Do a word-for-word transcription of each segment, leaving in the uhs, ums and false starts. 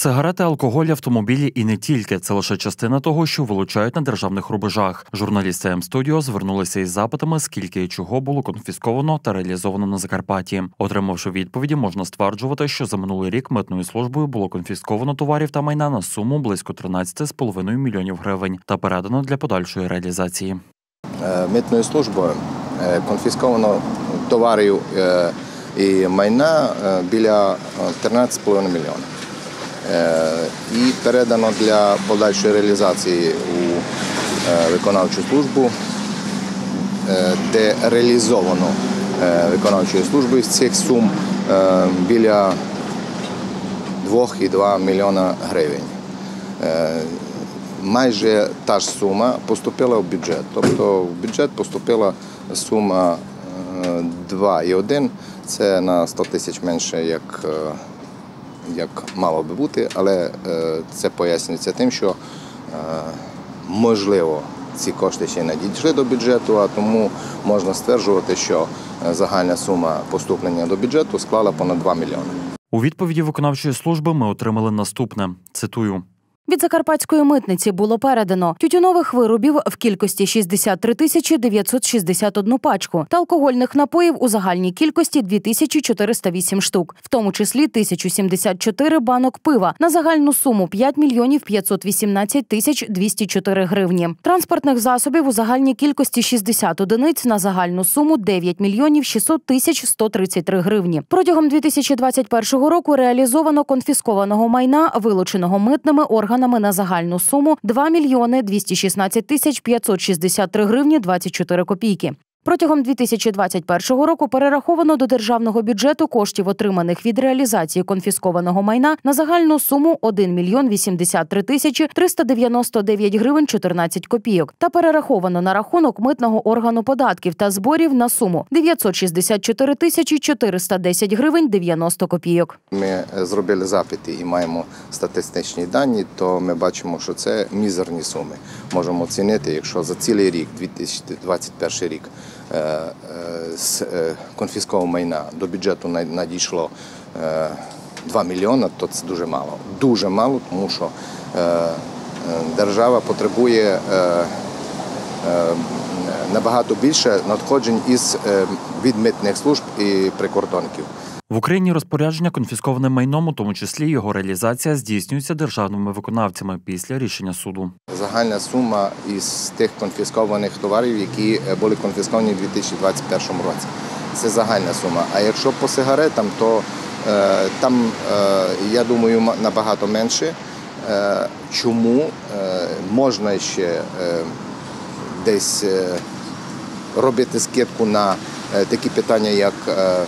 Сигарети, алкоголь, автомобілі і не тільки – це лише частина того, що вилучають на державних рубежах. Журналісти М-студіо звернулися із запитами, скільки і чого було конфісковано та реалізовано на Закарпатті. Отримавши відповіді, можна стверджувати, що за минулий рік митною службою було конфісковано товарів та майна на суму близько тринадцять з половиною мільйонів гривень та передано для подальшої реалізації. Митною службою конфісковано товарів і майна біля тринадцять з половиною мільйонів. І передано для подальшої реалізації у виконавчу службу, де реалізовано виконавчою службою з цих сум біля два цілих два мільйона гривень. Майже та ж сума поступила в бюджет. Тобто в бюджет поступила сума два цілих один, це на сто тисяч менше, як як мало би бути, але це пояснюється тим, що, можливо, ці кошти ще й надійшли до бюджету, а тому можна стверджувати, що загальна сума поступлення до бюджету склала понад два мільйони. У відповіді виконавчої служби ми отримали наступне. Цитую. Від Закарпатської митниці було передано тютюнових виробів в кількості шістдесят три тисячі дев'ятсот шістдесят одну пачку та алкогольних напоїв у загальній кількості дві тисячі чотириста вісім штук, в тому числі тисяча сімдесят чотири банок пива на загальну суму п'ять мільйонів п'ятсот вісімнадцять тисяч двісті чотири гривні. Транспортних засобів у загальній кількості шістдесят одиниць на загальну суму дев'ять мільйонів шістсот тисяч сто тридцять три гривні. Протягом дві тисячі двадцять першого року реалізовано конфіскованого майна, вилученого митними органами на загальну суму два мільйони двісті шістнадцять тисяч п'ятсот шістдесят три гривні двадцять чотири копійки. Протягом дві тисячі двадцять першого року перераховано до державного бюджету коштів, отриманих від реалізації конфіскованого майна, на загальну суму один мільйон вісімдесят три тисячі триста дев'яносто дев'ять гривень чотирнадцять копійок та перераховано на рахунок митного органу податків та зборів на суму дев'ятсот шістдесят чотири тисячі чотириста десять гривень дев'яносто копійок. Ми зробили запити і маємо статистичні дані, то ми бачимо, що це мізерні суми. Можемо оцінити, якщо за цілий рік, дві тисячі двадцять перший рік, з конфіскованого майна до бюджету надійшло два мільйони, то це дуже мало. Дуже мало, тому що держава потребує набагато більше надходжень із від митних служб і прикордонників. В Україні розпорядження конфіскованим майном, у тому числі його реалізація, здійснюється державними виконавцями після рішення суду. Загальна сума із тих конфіскованих товарів, які були конфісковані у дві тисячі двадцять першому році. Це загальна сума. А якщо по сигаретам, то е, там, е, я думаю, набагато менше. Е, чому? Е, можна ще е, десь е, робити скидку на е, такі питання, як е,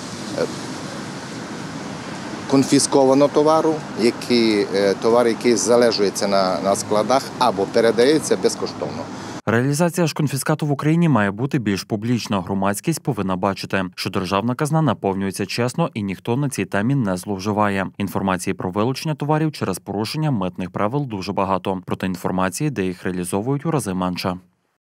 конфісковано товару, які, товар, який залежується на, на складах або передається безкоштовно. Реалізація ж конфіскату в Україні має бути більш публічна. Громадськість повинна бачити, що державна казна наповнюється чесно і ніхто на цій темі не зловживає. Інформації про вилучення товарів через порушення митних правил дуже багато, проте інформації, де їх реалізовують, у рази менше.